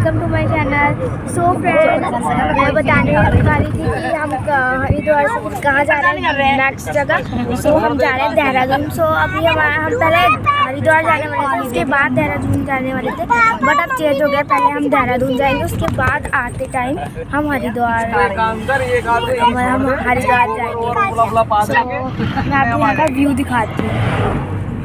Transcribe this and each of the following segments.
Welcome to my channel. So friends, मैं बताने वाली थी कि हम हरिद्वार से कहाँ जा रहे हैं, नेक्स्ट जगह। सो हम जा रहे हैं देहरादून। सो अभी हम पहले हरिद्वार जाने वाले थे, उसके बाद देहरादून जाने वाले थे, बट अब चेंज हो गया। पहले हम देहरादून जाएंगे, उसके बाद आते टाइम हम हरिद्वार जाएंगे। So, मैं आपको यहाँ का व्यू दिखाती हूँ।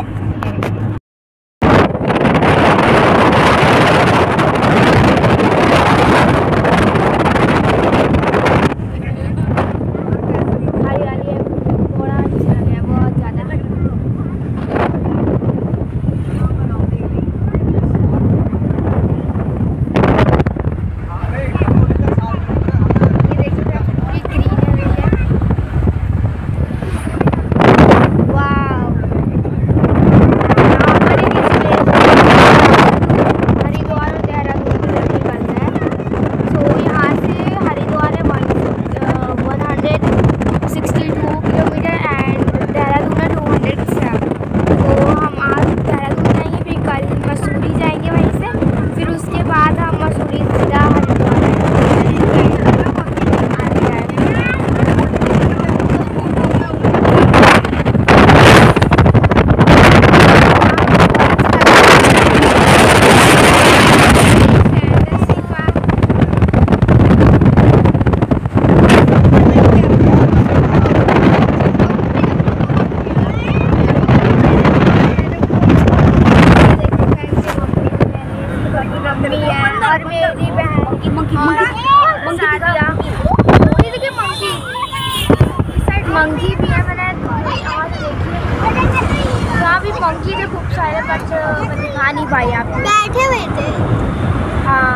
मंकी भी है, मैंने और देखिए वहाँ भी मंकी थे खूब सारे, बट मैं दिखा नहीं पाई आपको। बैठे हुए थे। हाँ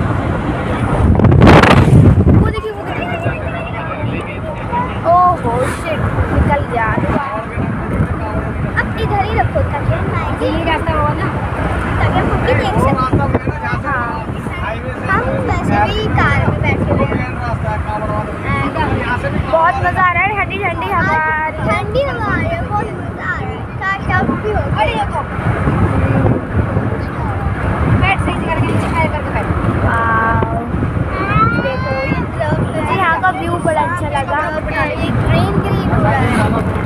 वो देखिए, वो देखिए। ओहो शिट, निकल गया। अब इधर ही रखो ताकि यही रास्ता होगा ना, ताकि हम मंकी देख सकें। हाँ हम वैसे भी कार में बैठे हुए हैं, बहुत मज़ा आ रहा है। ठंडी ठंडी हवा, ठंडी हवा आ रही है, बहुत मज़ा आ रहा है। कार भी हो अरे देखो, बैठ सही जगह करके बैठ। देखो मुझे यहाँ का व्यू बड़ा अच्छा लगा। ये ग्रीन ग्रीन हो रहा है।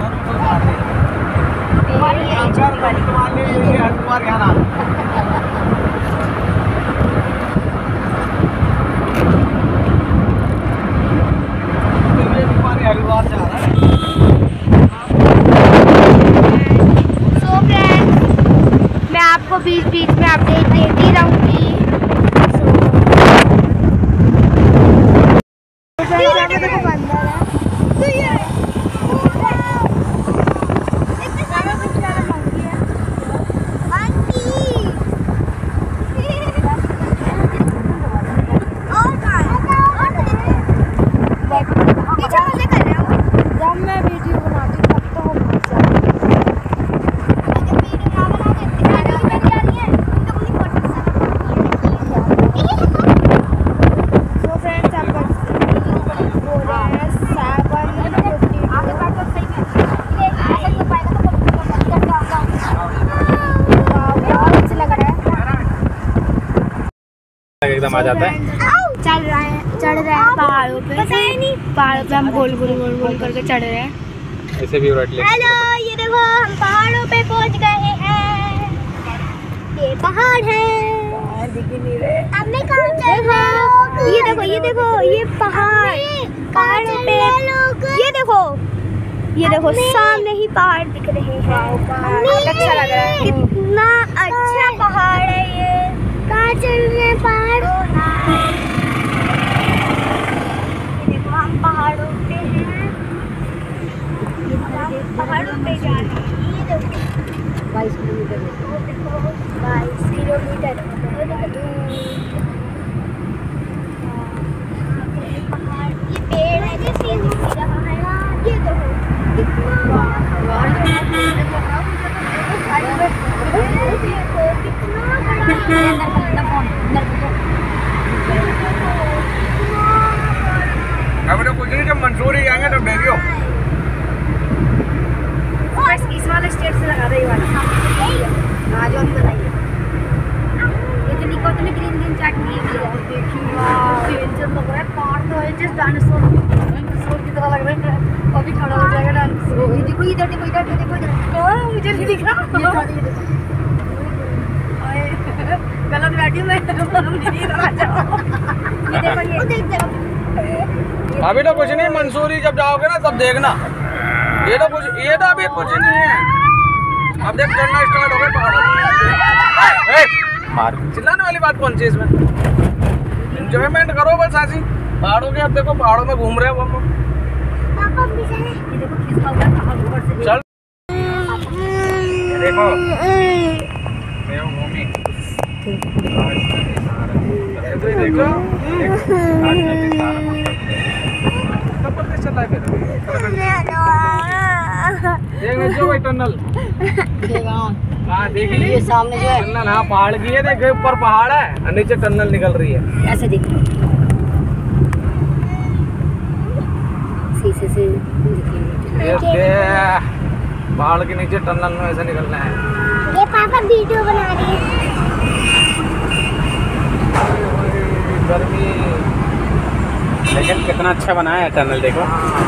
मैं आपको बीच बीच में अपडेट देती रहूँगी। एकदम आ जाता है। चढ़ रहे हैं पहाड़ों पे। पता ही नहीं, पहाड़ों पे हम गोल गोल गोल गोल करके चढ़ रहे हैं। ऐसे भी रट ले। हेलो, ये देखो हम पहाड़ों पे पहुंच गए हैं। ये पहाड़ है, दिख नहीं रहे। अब मैं कहाँ चल रहा हूँ? ये देखो, ये देखो, ये पहाड़ पहाड़ों पे। ये देखो सामने ही पहाड़ दिख रहे हैं। अच्छा लग रहा है, कितना अच्छा पहाड़ है ये। कहाँ चल रहे हैं पहाड़? देखो हम पहाड़ों पे हैं, पहाड़ों पे जा रहे हैं। ये देखो 22 किलोमीटर, देखो 22 किलोमीटर पहाड़। ये पेड़ है जो सीन हो रहा है। ये देखो कितना जब मंसूरी आएंगे तब देखियो। इस वाले स्टेट से लगा रही वाला। हाँ जो हम बताइए, ये तो निको, ग्रीन ग्रीन चटनी है। डेंजर लग रहा है। पहाड़ तो है जस्ट डायनासोर की तरह लग रहा है। अभी खड़ा हो जाएगा डायनासोर। देखो इधर देखो मुझे नहीं दिख रहा। गलत बैठी हूँ मैं। अभी तो कुछ नहीं, मंसूरी जब जाओगे ना तब देखना। ये तो अभी कुछ नहीं है। अब जब चढ़ना स्टार्ट हो गए पहाड़ों, चिल्लाने वाली बात कौन सी है इसमें? एंजॉयमेंट करो बस ऐसी पहाड़ों के। अब देखो पहाड़ों में घूम रहे हो हम लोग। चल देखो देखो चल रहा है टनल। देख ली सामने जो है टनल। हाँ पहाड़ की है, देखे ऊपर पहाड़ है और नीचे टनल निकल रही है। ऐसे देख शीशे से पहाड़ के नीचे टनल में ऐसे निकलना है। ये पापा वीडियो बना रही है। गर्मी, लेकिन कितना अच्छा बनाया है टनल, देखो।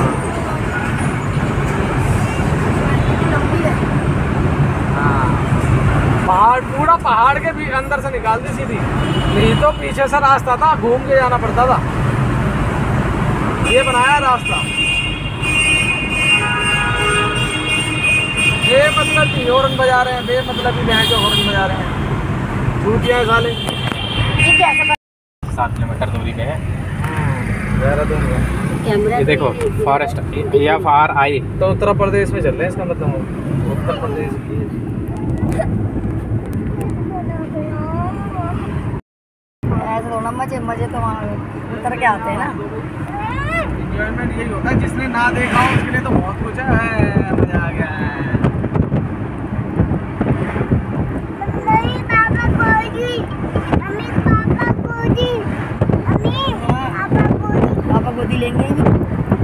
पहाड़ पूरा पहाड़ के भी अंदर से निकाल दी सीधी, नहीं तो पीछे से रास्ता था, घूम के जाना पड़ता था। ये बनाया रास्ता। ये मतलब कि हॉर्न बजा रहे हैं, बे मतलब कि भैंस जो हॉर्न बजा रहे हैं, छूटियाँ साले। 7 किलोमीटर दूरी पे है देहरादून में। ये देखो फॉरेस्ट FRI। तो उत्तर प्रदेश में चल रहे हैं, इसका मतलब उत्तर प्रदेश की। मजे तो वहाँ उतर के आते हैं ना। एंजॉयमेंट यही होता है, जिसने ना देखा हो उसके लिए तो बहुत कुछ है। मजा आ गया है। पापा गोदी लेंगे ही नहीं।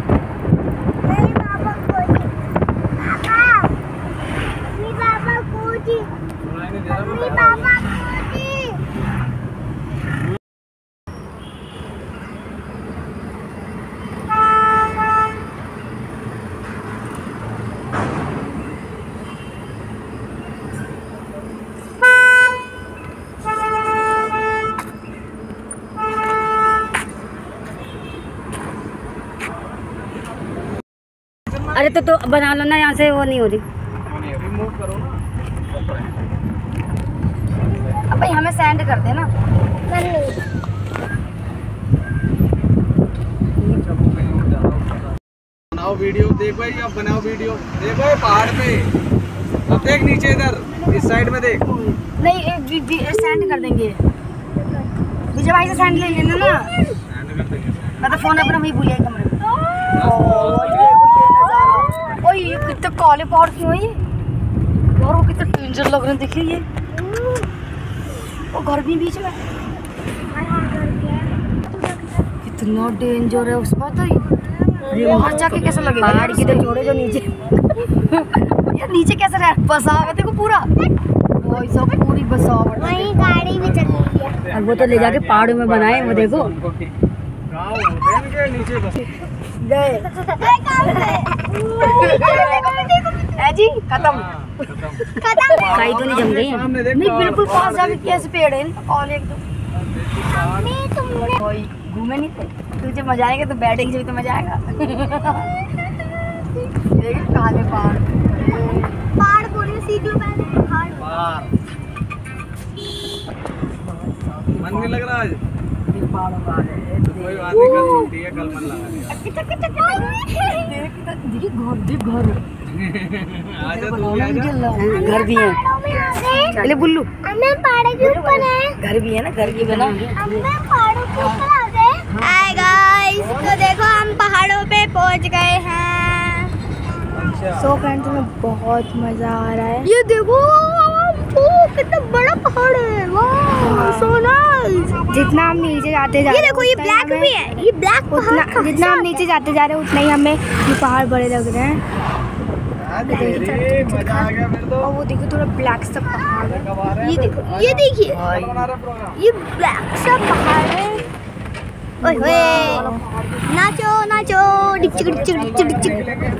अरे तो बना लो ना, यहाँ से वो नहीं हो रही। रिमूव करो ना। अब भाई हमें सेंड कर देना। बनाओ वीडियो, देखो भाई अब बनाओ वीडियो। देखो ये पहाड़ पे, अब देख नीचे इधर इस साइड में देख। नहीं सेंड कर देंगे। विजय भाई से सेंड ले लेना ना। मैं तो फोन अपना वही भूल गया कमरे में। ओए ये कितने काले पहाड़ क्यों है ये? और वो कितने डेंजर लग रहे हैं, देखिए ये। वो घर भी बीच में कितना डेंजर है उसका। तो ये वहाँ जाके कैसा लगेगा? पहाड़ की तो छोड़ो, जो नीचे यार नीचे कैसे रह बसा है देखो पूरा। वही सब पूरी बसावट, वहीं गाड़ी भी चल रही है। और वो तो ले जाके पहाड़ों में बनाए, वो देखो नीचे बस गए जी। खत्म खाई तो नहीं जम गई है। नहीं बिल्कुल पास जाके कैसे पेड़ है और एकदम घूमे नहीं थे। तुझे मजा आएगा तो बैठेंगे जब तो मजा आएगा। काले पहाड़ पहाड़ बोलिए, सीख लो पहले पहाड़। मन नहीं लग रहा आज? कोई बात नहीं, कल छुट्टी है, कल मन लगा घर घर भी है। चले बुल्लू, पहाड़ के ऊपर है। घर भी है ना, घर की बना। हाय गाइस, तो देखो हम पहाड़ों पे पहुंच गए हैं। सो फ्रेंड्स में बहुत मजा आ रहा है। ये देखो कितना बड़ा पहाड़ है, वाह सो नाइस। जितना हम नीचे जाते जा रहे हैं, ये देखो ये ब्लैक भी है, ये ब्लैक उतना जितना हम नीचे जाते जा रहे हैं उतना ही हमें ये पहाड़ बड़े लग रहे हैं। मजा आ गया फिर तो। और वो देखो थोड़ा ब्लैक सा पहाड़ है। ये देखो, ये देखिए, ये ब्लैक सा पहाड़ है। ओए होए, नाचो नाचो, डिचिक डिचिक डिचिक डिचिक।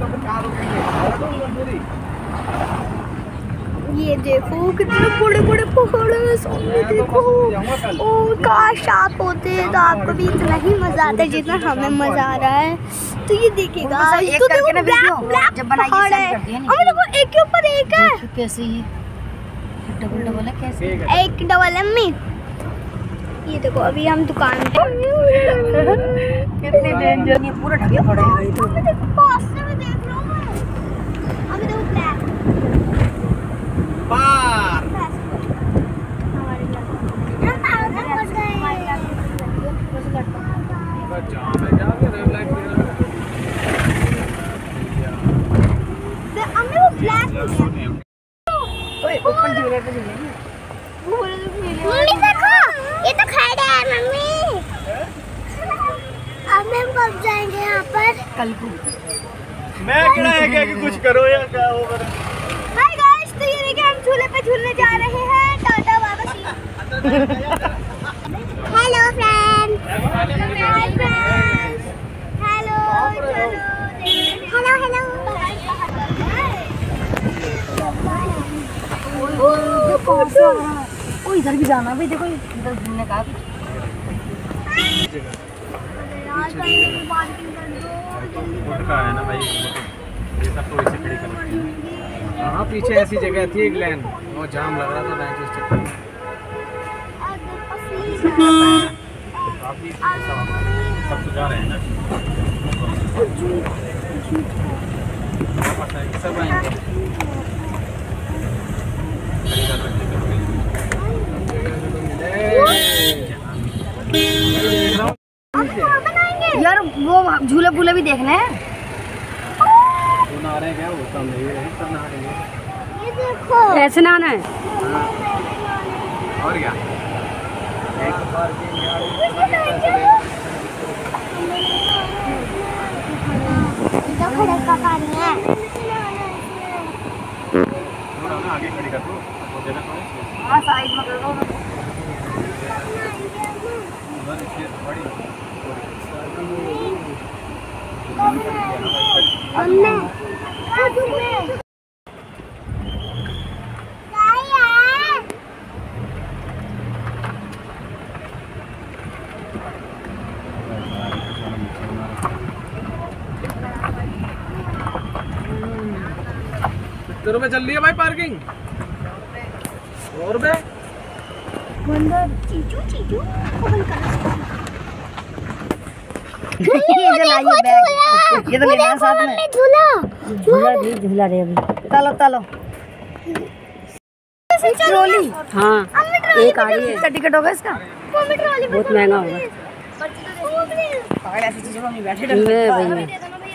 ये देखो कितने बड़े बड़े पहाड़ हैं सामने, देखो। ओ काश आप होते तो आपको भी इतना ही मजा आता जितना हमें मजा आ रहा है। तो ये देखिएगा, तो देखो ब्लैक जब पहाड़ है, हमें देखो एक के ऊपर एक है। कैसे ये डबल डबल है कैसे? एक डबल एम्मी। ये देखो अभी हम दुकान पे कितने डेंजर, ये पूरा ढके पड़े हैं। देखो पास से मैं देख रहा हूँ। अभी देखो ब्लैक पार जाम है क्या? रेड लाइट मम्मी देखो, ये तो खड़ा है मम्मी। अब हम कब जाएंगे यहाँ पर? कल को मैं क्या है कि कुछ करो या क्या हो करो। हाय गाइस, तो ये देखिए हम झूले पे झूलने जा रहे हैं। टाटा बाबा सी। Hello friends. Hi friends. Hello hello hello. कौन सा? ओ इधर भी जाना भाई, देखो इधर घूमने का कुछ। का है ना भाई, ये सब तो इसे खड़ी कर रखी है। हाँ पीछे ऐसी जगह थी एक लेन, वो जाम लग रहा था बैंक उस चक्कर में। काफी सब तो जा रहे हैं ना, सब आएंगे खड़ी कर रखी यार वो झूले फूले भी देखने हैं। वो नहा रहे हैं क्या? वो सब नहीं है, सब नहा रहे हैं। ये देखो, ऐसे नहाना है। और क्या खड़का पानी है। आगे खड़ी कर दो, वो जगह तो है। हाँ साइड में कर दो। उधर इसलिए बड़ी कितने रुपए चल रही है भाई पार्किंग? 100 रुपए। चीचू चीचू ये जो लाइए बैग, ये तो लेना है साथ में। झूला भी झूला रे अभी। चलो चलो ट्रॉली। हाँ एक आ रही है। कितना टिकट होगा इसका? बहुत महंगा होगा। ऐसी चीजों में बैठे भैया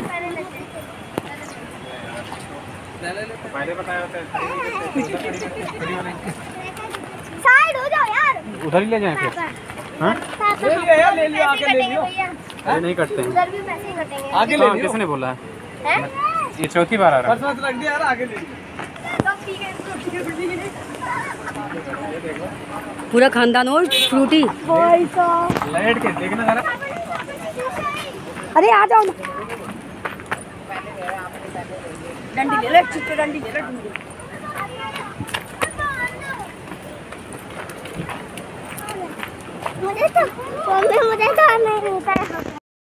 पहले बताया होता है। साइड हो जाओ यार। उधर ही ले जाएं फिर। हाँ ले लिया यार, ले लिया, आके ले लियो। अरे नहीं करते हैं। उधर भी पैसे ही कटेंगे। आगे ले लियो। किसने बोला है? हैं? ये चौथी बार आ रहा है। पर्स मत रख दिया यार, आगे ले लियो। पूरा खानदान और फ्रूटी। लाइट के देखना जरा। अरे आ जाओ ना। डंडी ले ले, चिट्टे डंडी ले ले। मुझे तो नहीं होता है।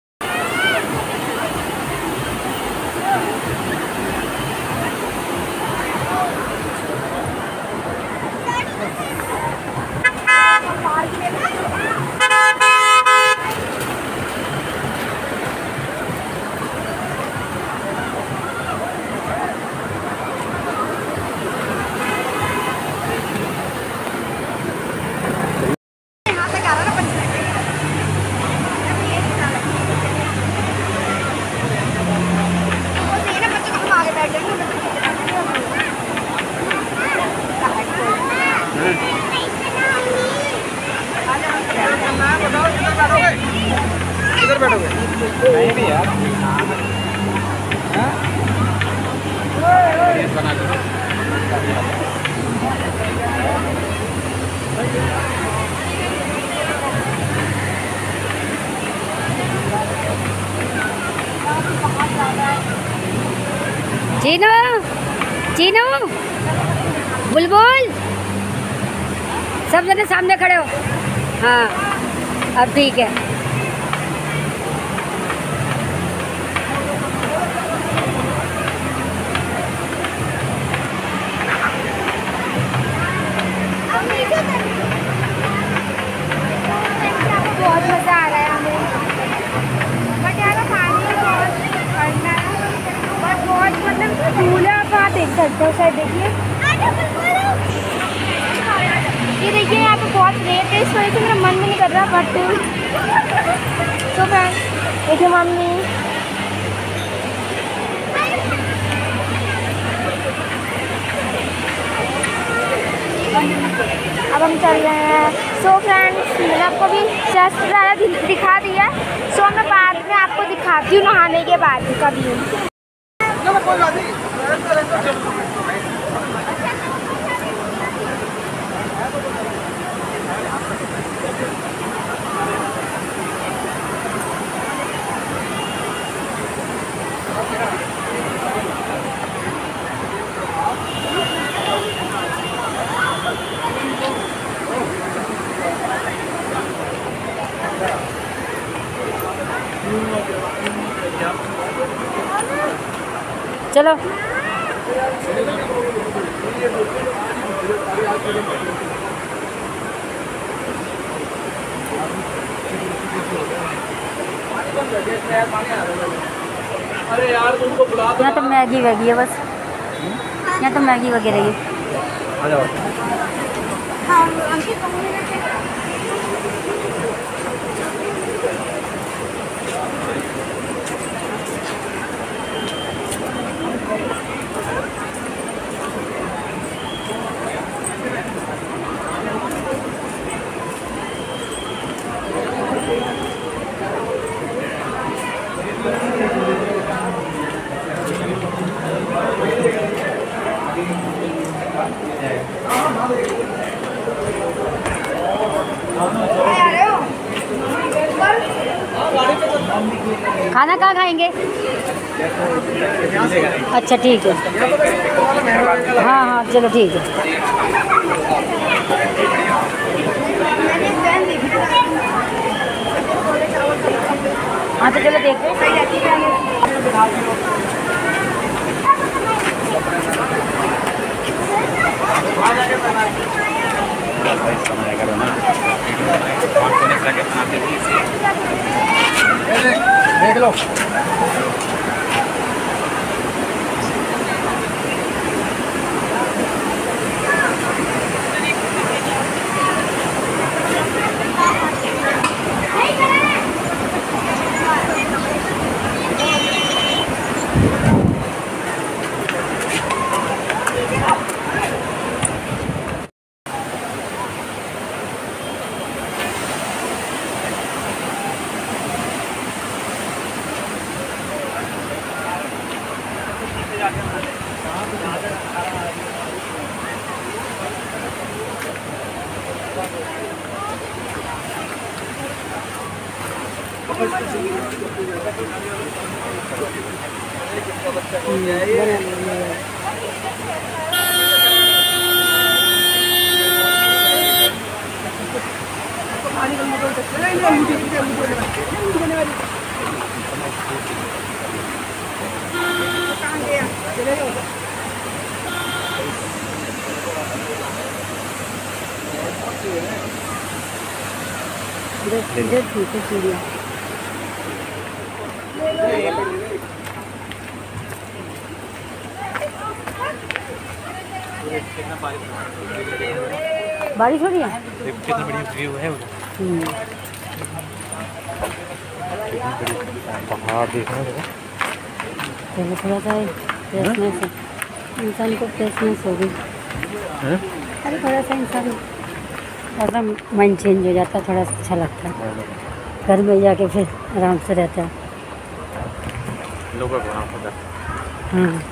इधर बैठोगे? नहीं भी यार। बना लो। चीनू चीनू बुलबुल सब जने सामने खड़े हो। हाँ अब ठीक है। बहुत मज़ा आ रहा है हमें, बट यहाँ का पानी बहुत ठंडा है, बट बहुत मतलब झूला आप देख सकते हो। शायद देखिए, ये देखिए यहाँ पे बहुत रेत है, इस वजह से मेरा मन भी नहीं कर रहा। बट तो फ्रेंड्स देखिए मम्मी, अब हम चल रहे हैं। सो फ्रेंड्स मैंने आपको भी जस्ट ज़्यादा दिखा दिया। सो मैं बाद में आपको दिखाती हूँ नहाने के बाद का व्यू। चलो अरे यार तुमको बुला यहाँ तो मैगी वैगी है बस, यहाँ तो मैगी वगैरह ही। आ जाओ। खाना कहाँ खाएंगे? अच्छा ठीक है, हाँ हाँ चलो ठीक है। हाँ तो चलो देखते हैं। देख लो। बारिश हो रही है, कितना बढ़िया व्यू है पहाड़ देखना है। चलो थोड़ा सा फ्रेशनेस इंसान को फ्रेशनेस होगी। अरे थोड़ा सा इंसान ऐसा माइंड चेंज हो जाता है, थोड़ा सा अच्छा लगता है। घर में जाके फिर आराम से रहता है। हाँ